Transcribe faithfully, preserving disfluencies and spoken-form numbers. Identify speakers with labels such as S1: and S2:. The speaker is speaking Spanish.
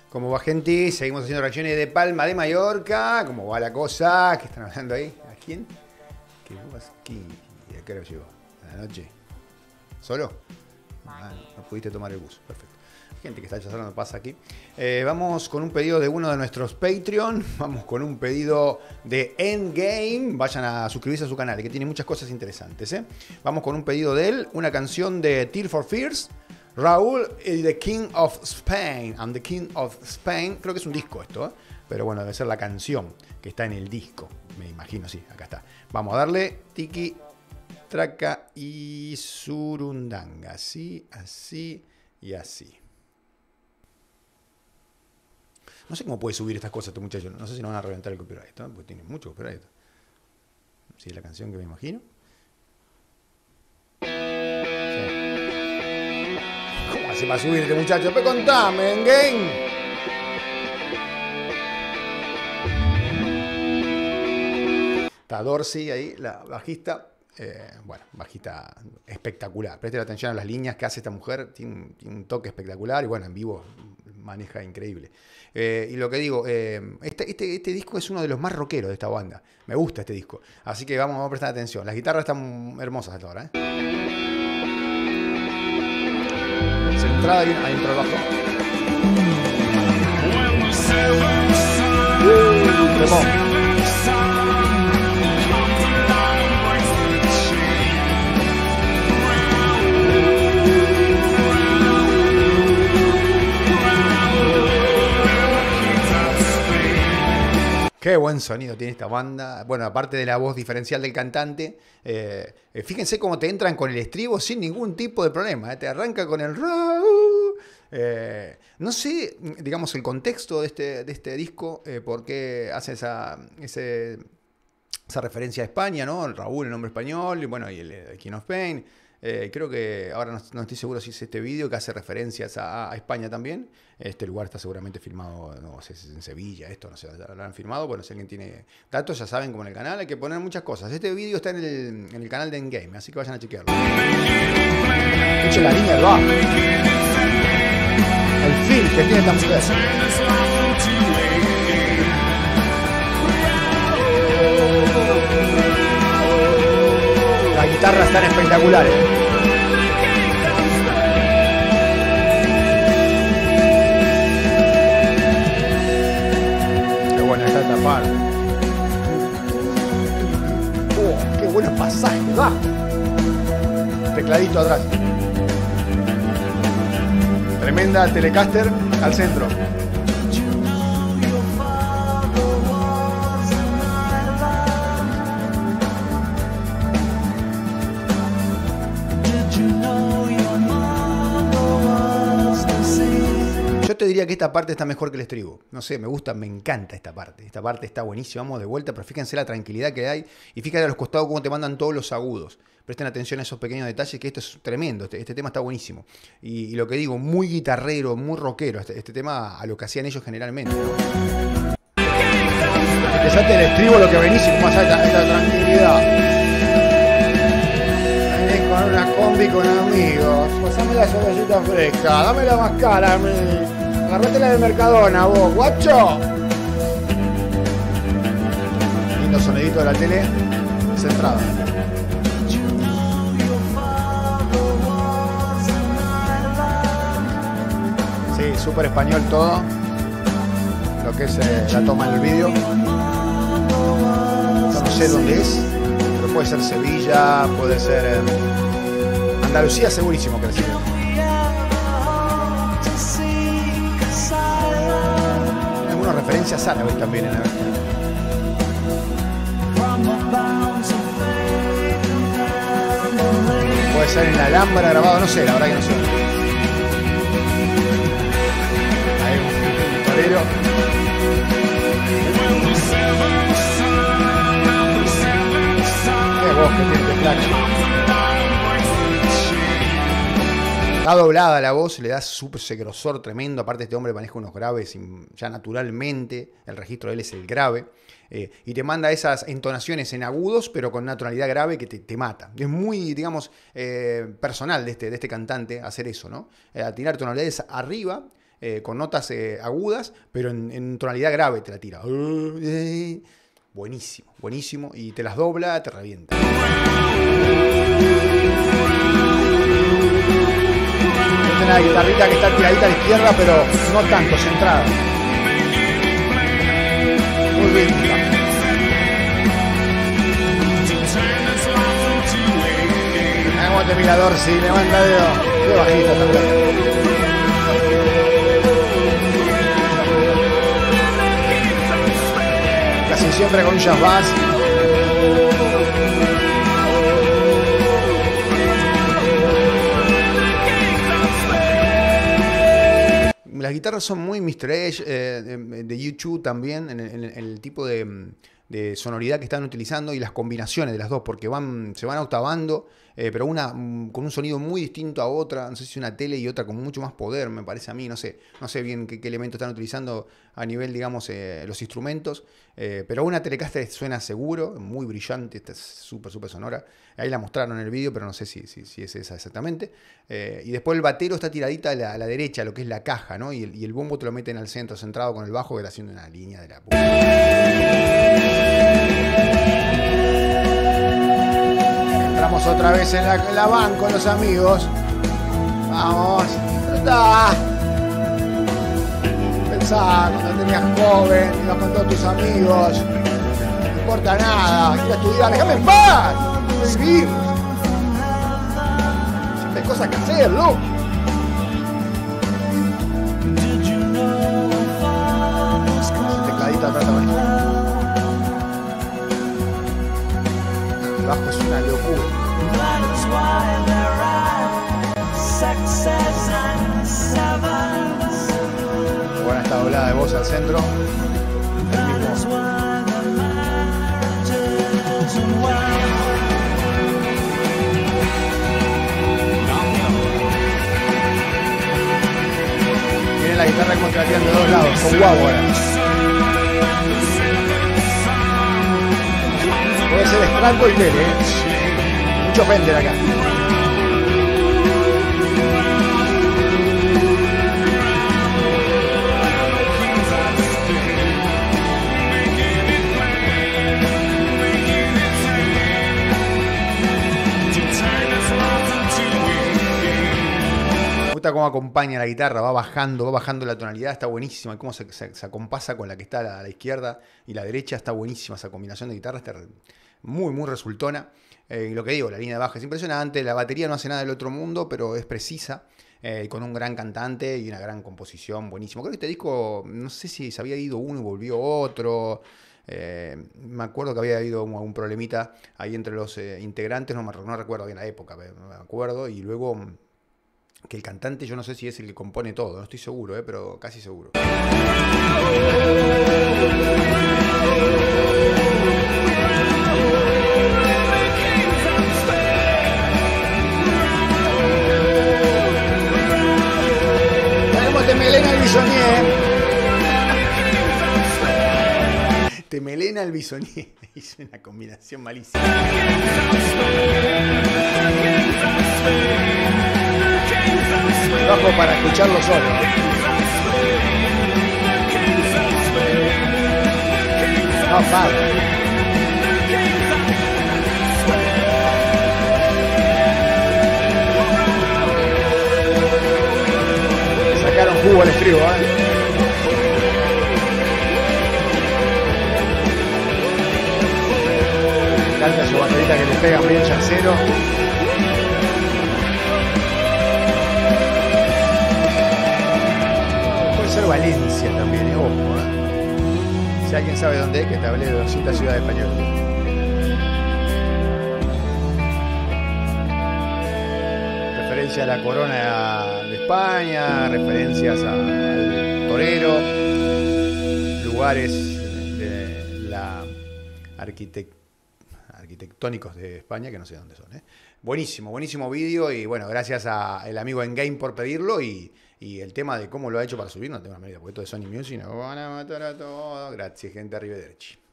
S1: ¿Cómo va, gente? Seguimos haciendo reacciones de Palma de Mallorca. ¿Cómo va la cosa? ¿Qué están hablando ahí? ¿A quién? ¿Qué vos? ¿Qué? ¿A qué hora llegó? ¿A la noche? ¿Solo? Ah, no pudiste tomar el bus. Perfecto. Gente que está ya no pasa aquí. Eh, vamos con un pedido de uno de nuestros Patreon. Vamos con un pedido de Endgame. Vayan a suscribirse a su canal, que tiene muchas cosas interesantes. ¿eh? Vamos con un pedido de él. Una canción de Tears for Fears. Raúl y The King of Spain. I'm the King of Spain. Creo que es un disco esto, ¿eh? Pero bueno, debe ser la canción que está en el disco. Me imagino, sí, acá está. Vamos a darle tiki, traca y surundanga. Así, así y así. No sé cómo puede subir estas cosas este muchacho. No sé si no van a reventar el copyright, ¿no? Porque tiene mucho copyright. Sí, es la canción que me imagino. ¿Cómo hace para subir este muchacho? Pues contame, en game. Está Dorsey ahí, la bajista. Eh, bueno, bajista espectacular. Presten atención a las líneas que hace esta mujer. Tiene un, tiene un toque espectacular y bueno, en vivo maneja increíble. Eh, y lo que digo, eh, este, este, este disco es uno de los más rockeros de esta banda. Me gusta este disco. Así que vamos, vamos a prestar atención. Las guitarras están hermosas hasta ahora, ¿eh? Centrada y ahí entró el bajo. Uh, Qué buen sonido tiene esta banda. Bueno, aparte de la voz diferencial del cantante, eh, fíjense cómo te entran con el estribo sin ningún tipo de problema. ¿eh? Te arranca con el... Eh, no sé, digamos, el contexto de este, de este disco, eh, por qué hace esa, ese, esa referencia a España, ¿no? El Raúl, el nombre español, y bueno, y el, el King of Spain. Eh, creo que ahora no, no estoy seguro si es este vídeo que hace referencias a, a España también. Este lugar está seguramente filmado, no sé si es en Sevilla, esto no sé, lo han filmado. Bueno, si alguien tiene datos, ya saben, como en el canal, hay que poner muchas cosas. Este vídeo está en el, en el canal de Endgame, así que vayan a chequearlo. Escuchen la línea del bajo. El feel que tiene esta mujer. Las guitarras están espectaculares. Qué buena está esta parte. Oh, qué buenos pasajes, va. Tecladito atrás. Tremenda Telecaster al centro. Yo te diría que esta parte está mejor que el estribo. No sé, me gusta, me encanta esta parte. Esta parte está buenísima, vamos de vuelta, pero fíjense la tranquilidad que hay. Y fíjate a los costados cómo te mandan todos los agudos. Presten atención a esos pequeños detalles, que esto es tremendo. Este, este tema está buenísimo. Y, y lo que digo, muy guitarrero, muy rockero. Este, este tema a lo que hacían ellos generalmente, ¿no? Empezate el estribo, lo que venís y cómo hace esta, esta tranquilidad. Venís con una combi con amigos. Pasame la cervecita fresca, dame la más cara a mí. Agarrátela de Mercadona, vos, guacho. Lindo sonidito de la tele centrada. Sí, súper español todo. Lo que es eh, la toma del vídeo. No sé dónde es, pero puede ser Sevilla, puede ser eh, Andalucía, segurísimo que es. Algunas referencias árabes también en la versión. Puede ser en la Alhambra grabado, no sé, la verdad que no sé. Ahí un torero. Qué voz que tiene este flaco. Está doblada la voz, le da súper ese grosor tremendo. Aparte, este hombre maneja unos graves ya naturalmente. El registro de él es el grave. Eh, y te manda esas entonaciones en agudos, pero con una tonalidad grave que te, te mata. Es muy, digamos, eh, personal de este, de este cantante hacer eso, ¿no? Eh, a tirar tonalidades arriba eh, con notas eh, agudas, pero en, en tonalidad grave te la tira. Buenísimo, buenísimo. Y te las dobla, te revienta. Esta es una guitarrita que está tiradita a la izquierda, pero no tanto, centrada. Muy rítmica. Hagamos mirador, si levanta dedo. Qué bajita también. Casi siempre con un jazz bass. Las guitarras son muy mister Edge, eh, de, de YouTube también, en el, en el tipo de, de sonoridad que están utilizando y las combinaciones de las dos, porque van, se van octavando, eh, pero una um, con un sonido muy distinto a otra, no sé si una tele y otra con mucho más poder, me parece a mí, no sé, no sé bien qué, qué elementos están utilizando a nivel, digamos, eh, los instrumentos, eh, pero una Telecaster suena seguro, muy brillante, esta es súper, súper sonora, ahí la mostraron en el vídeo, pero no sé si, si, si es esa exactamente, eh, y después el batero está tiradita a la, a la derecha, lo que es la caja, ¿no? Y el, y el bombo te lo meten al centro, centrado con el bajo, que está haciendo una línea de la puta. Entramos otra vez en la, en la van con los amigos. Vamos, disfrutá. Pensá cuando tenías joven, ibas con todos tus amigos. No importa nada, quiero estudiar, déjame en paz. Quiero vivir. Siempre hay cosas que hacer, loco. Ese tecladito atrás también. El bajo es una locura. Buena esta doblada de voz al centro. El mismo. Tiene la guitarra contratiendo de dos lados, con guau ahora. Puede ser Strasco y Tele, ¿eh? Mucho Fender acá. Me gusta cómo acompaña la guitarra, va bajando, va bajando la tonalidad, está buenísima. Cómo se, se, se acompasa con la que está a la, a la izquierda y la derecha, está buenísima esa combinación de guitarras, está muy, muy resultona. Eh, y lo que digo, la línea de baja es impresionante, la batería no hace nada del otro mundo, pero es precisa, eh, con un gran cantante y una gran composición, buenísimo. Creo que este disco, no sé si se había ido uno y volvió otro. Eh, me acuerdo que había habido algún problemita ahí entre los eh, integrantes, no, me, no recuerdo bien la época, no me acuerdo, y luego que el cantante, yo no sé si es el que compone todo, no estoy seguro, eh, pero casi seguro. Tenemos Temelena el Bisonier. Temelena el Bisonier. Hice una combinación malísima. Bajo para escucharlo solo. No, padre. Sacaron jugo al estribo, ¿eh? Me encanta su baterita que le pega bien chancero. Valencia también, eh, ojo, ¿eh? Si alguien sabe dónde es, que te hablé de cierta ciudad española. Referencia a la corona de España, referencias al torero, lugares de la arquitectura arquitectónicos de España, que no sé dónde son, ¿eh? Buenísimo, buenísimo vídeo y bueno, gracias al amigo Endgame por pedirlo y, y el tema de cómo lo ha hecho para subir, no tengo una medida, porque esto de Sony Music nos van a matar a todos. Gracias, gente, arrivederci.